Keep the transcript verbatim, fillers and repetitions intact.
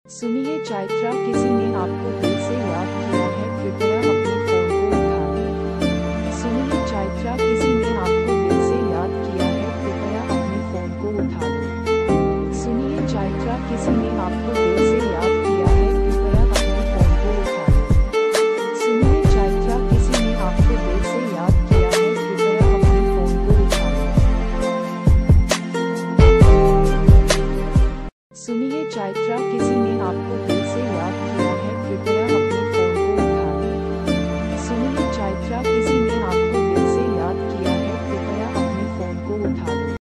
सुनिए चैत्रा, किसी ने आपको दिल से याद किया है, कृपया अपने फोन को उठाएं। सुनिए चैत्रा,